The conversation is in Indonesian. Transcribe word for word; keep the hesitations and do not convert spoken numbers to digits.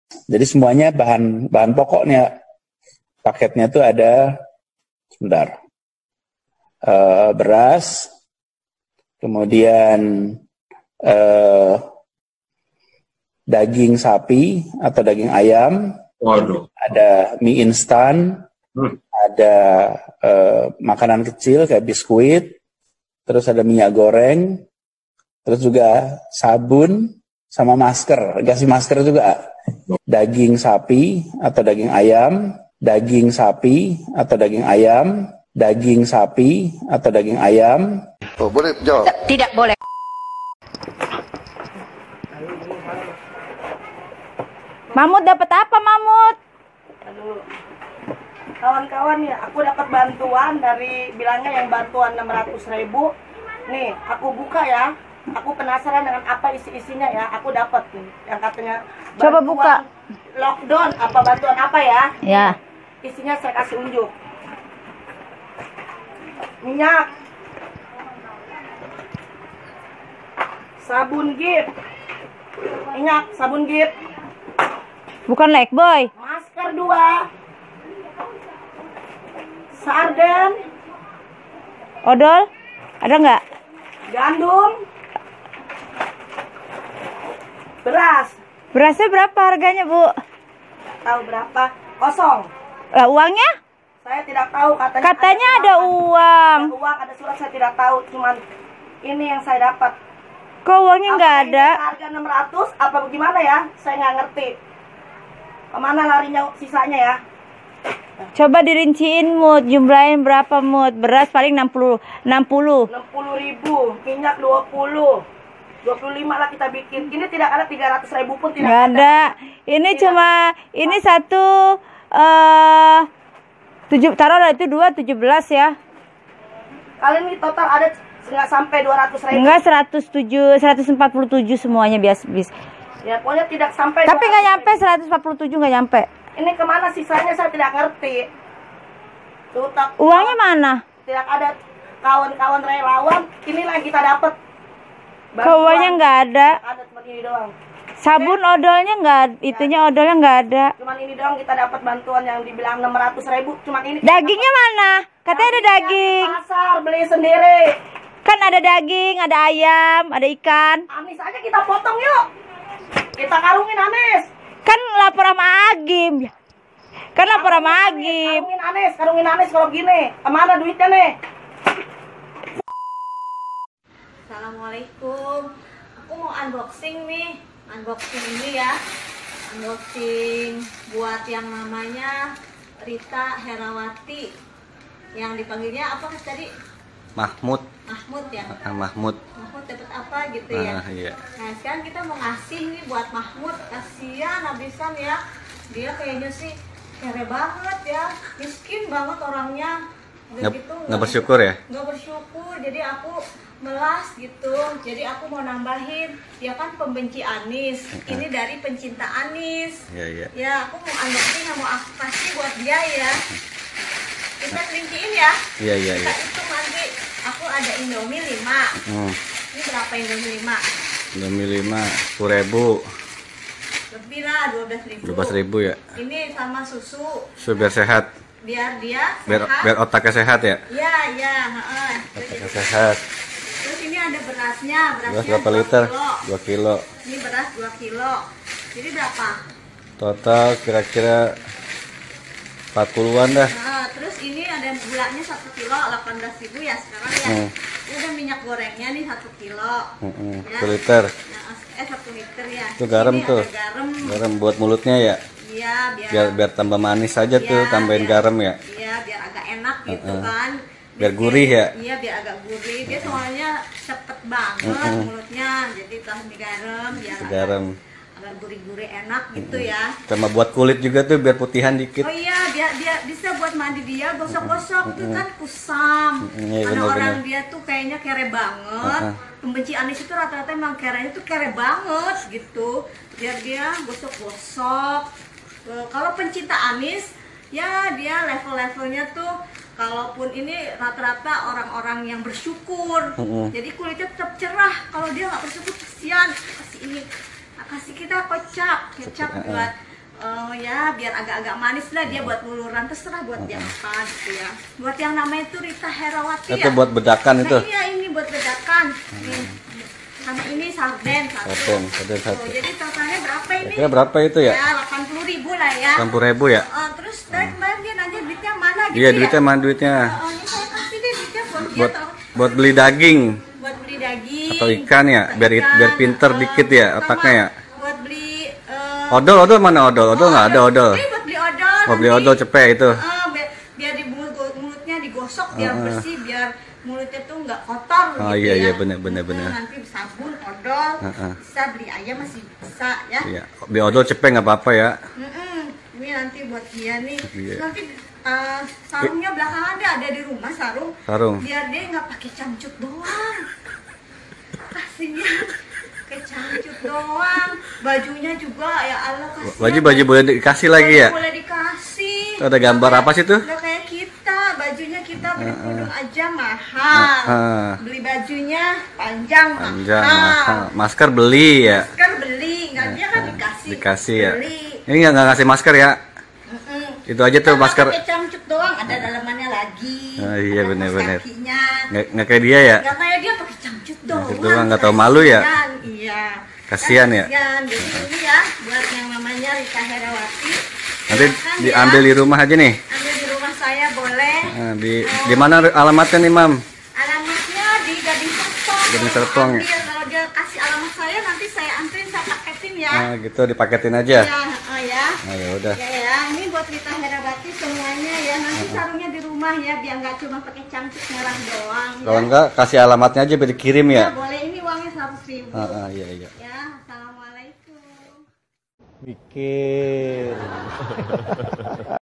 Jadi semuanya bahan bahan pokoknya paketnya tuh ada, sebentar, uh, beras, kemudian uh, daging sapi atau daging ayam, Waduh. ada mie instan, hmm. ada uh, makanan kecil kayak biskuit, terus ada minyak goreng, terus juga sabun sama masker, kasih masker juga. Daging sapi atau daging ayam, daging sapi atau daging ayam, daging sapi atau daging ayam. Oh, boleh jawab? Tidak boleh. Mamut dapat apa, Mamut? Aduh. Kawan-kawan ya, aku dapat bantuan dari bilangnya yang bantuan enam ratus ribu. Nih, aku buka ya. Aku penasaran dengan apa isi-isinya ya. Aku dapat nih yang katanya coba buka. Lockdown, apa bantuan apa ya? Ya. Isinya saya kasih unjuk. Minyak. Sabun Gift. Minyak, sabun Gift. Bukan Lifebuoy. Masker dua. Sarden. Odol? Ada nggak? Gandum. Beras. Berasnya berapa harganya, Bu? Tahu berapa? Kosong. Lah uangnya? Saya tidak tahu, katanya. Katanya ada, ada uang. Ada uang, ada surat, saya tidak tahu. Cuman ini yang saya dapat. Kok uangnya nggak ada? Harga enam ratus apa bagaimana ya? Saya nggak ngerti. Kemana larinya sisanya ya? Coba dirinciin, Mut. Jumlahin berapa, Mut? Beras paling enam puluh. enam puluh. enam puluh ribu. Minyak dua puluh. dua puluh lima lah kita bikin. Ini tidak ada tiga ratus ribu pun tidak nggak ada. ada. Ini tidak. Cuma ini satu uh, tujuh, taruh lah itu dua tujuh belas ya. Kali ini total ada nggak sampai dua ratus ribu. Enggak, seratus tujuh, seratus empat puluh tujuh semuanya biasa bis. Ya pokoknya tidak sampai. Tapi nggak nyampe seratus empat puluh tujuh, nggak nyampe. Ini kemana sisanya saya tidak ngerti. Tuh, tak, uangnya mana? Tidak ada. Kawan-kawan relawan, inilah yang kita dapat. Uangnya nggak ada. Ada cuma ini doang. Sabun Oke. Odolnya nggak, itunya odolnya nggak ada. Cuman ini doang kita dapat bantuan yang dibilang enam ratus ribu. Cuman ini. Dagingnya mana? Katanya ada daging. Pasar beli sendiri. Kan ada daging, ada ayam, ada ikan. Anis aja kita potong yuk. Kita karungin Anis. Kan lapor sama Agim. Kan lapor sama Agim. Karungin Anis, karungin Anis kalau gini. Kemana duitnya nih? Assalamualaikum. Aku mau unboxing nih. Unboxing ini ya. Unboxing buat yang namanya Rita Herawati. Yang dipanggilnya apa tadi? Mahmud. Mahmud ya. Ah, Mahmud. Mahmud dapat apa gitu ya? Ah, iya. Nah sekarang kita mau ngasih nih buat Mahmud. Kasihan habisan ya. Dia kayaknya sih kere banget ya. Miskin banget orangnya. Nggak, gitu, nggak bersyukur ya? Nggak bersyukur. Jadi aku melas gitu. Jadi aku mau nambahin. Dia kan pembenci Anis. Ini dari pencinta Anis. Iya iya. Ya aku mau unboxing, mau aku kasih buat dia ya. Kita rinciin ya. Iya iya iya. Kita hitung nanti. Aku ada Indomie lima. Hmm. Ini berapa Indomie lima? Indomie lima, sepuluh ribu. Lebih lah, dua belas ribu. dua belas ribu ya. Ini sama susu. Susu biar sehat. Biar dia Biar sehat. biar otaknya sehat ya. Iya, iya, heeh. Otaknya sehat. Terus ini ada berasnya, berasnya Beras berapa liter? kilo. dua kilo. Ini beras dua kilo. Jadi berapa? Total kira-kira empat puluhan dah. Nah, terus ini ada gulanya satu kilo, delapan belas ribu ya sekarang ya. Hmm. Ini ada minyak gorengnya nih satu kilo. Hmm, Ya. satu liter. Nah, eh satu liter ya. Itu garam Ini tuh. ada garam. Garam buat mulutnya ya. Iya, biar Biar biar tambah manis aja Iya, tuh, tambahin biar- garam ya. Iya, biar agak enak gitu Uh-uh. kan. Biar gurih ya. Iya, biar agak gurih. Dia soalnya cepet banget Uh-uh. mulutnya. Jadi tambah garam biar Garam. agak, agak gurih-gurih enak gitu ya. Sama buat kulit juga tuh biar putihan dikit. Oh iya, dia dia bisa buat mandi dia gosok-gosok tuh kan kusam. Mm-mm, iya, Karena bener-bener. orang dia tuh kayaknya kere banget. Uh-uh. Pembenci Anis itu rata-rata emang kerenya tuh kere banget gitu. Biar dia gosok-gosok. Eh, Kalau pencinta Anis, ya dia level-levelnya tuh, kalaupun ini rata-rata orang-orang yang bersyukur, Mm-mm. jadi kulitnya tetap cerah. Kalau dia nggak bersyukur, kasihan. Kasih ini, kasih kita kocak, kecap Uh-uh. buat eh, ya biar agak-agak manis lah dia buat uluran, terserah buat dia apa gitu ya. Buat yang namanya itu Rita Herawati Itu ya. buat bedakan itu. Nah, iya ini buat bedakan. Nih. Sama ini sarden satu. Sarden, sarden satu. Tuh, jadi totalnya berapa ini? Kira berapa itu ya? Ya delapan puluh ribu lah ya. delapan puluh ribu ya? Oh, terus dari kemarin dia nanya duitnya mana gitu Iya, ya? duitnya mana duitnya? Oh, ini saya kasih deh duitnya buat dia Buat tau. buat beli daging Buat beli daging. atau ikan ya, Atau biar ikan, biar pinter eh, dikit ya sama otaknya ya. Buat beli eh, Odol, odol mana odol? Odol nggak ada odol. Ini buat beli odol. Mau beli nanti. odol cepet itu. Eh, biar, biar di mulut, mulutnya digosok biar Uh-uh. bersih, biar mulutnya tuh nggak kotor Oh, gitu iya, ya. iya, bener, bener, Mm-mm, bener. Nanti sabun, odol, Uh-uh. bisa beli ayam masih bisa ya. Iya, beli odol cepet nggak apa-apa ya. Mm-mm. Ini nanti buat dia nih. Iya. Nanti eh, sarungnya belakangan dia ada di rumah sarung. Sarung. Biar dia nggak pakai camcut doang. Kasihnya pakai camcut doang. Bajunya juga ya Allah kasih. Baju baju boleh dikasih lagi ya? Boleh dikasih. Tuh ada gambar apa sih tuh? Udah kayak kita, bajunya kita beli Uh-uh. kerudung aja mahal. Uh-uh. Beli bajunya panjang, Panjang, mahal. mahal. Masker beli ya? Masker beli, nggak dia kan dikasih. Dikasih ya? Beli. Ini nggak nggak ngasih masker ya? Mm-mm. Itu aja tuh Sama masker. pakai camcut doang, ada dalamannya lagi. Oh, iya, ada bener-bener. kaos kakinya. Nggak nggak kayak dia ya? Nggak kayak dia pakai camcut doang. Camcut doang, nggak tahu malu ya? Kasian, iya. Kasian ya? Kasian. Jadi ini ya buat yang namanya Rita Herawati. Nanti Silakan diambil ya. di rumah aja nih. Ambil di rumah saya boleh. Nah, di di mana alamatnya nih, Mam? Alamatnya di Gading Serpong. Gading Serpong ya? Ambil, kalau dia kasih alamat saya nanti saya anterin, saya paketin ya. Nah, gitu dipaketin aja. Ya, oh ya. Nah, ya udah. Ya ya, ini buat Rita Herawati semuanya ya. Nanti sarungnya di rumah ya, biar nggak cuma pakai camcut merah doang. Kalau ya. enggak kasih alamatnya aja biar dikirim Ya, ya. boleh, ini uangnya seratus ribu. Ah, ah, iya iya. Ya, assalamualaikum. Mikir.